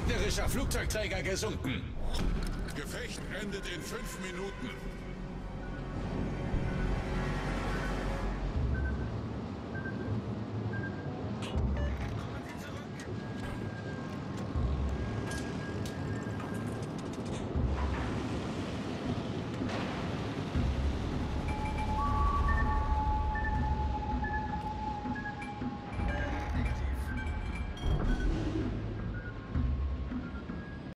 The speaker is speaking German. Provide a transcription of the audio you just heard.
Gegnerischer Flugzeugträger gesunken. Gefecht endet in 5 Minuten.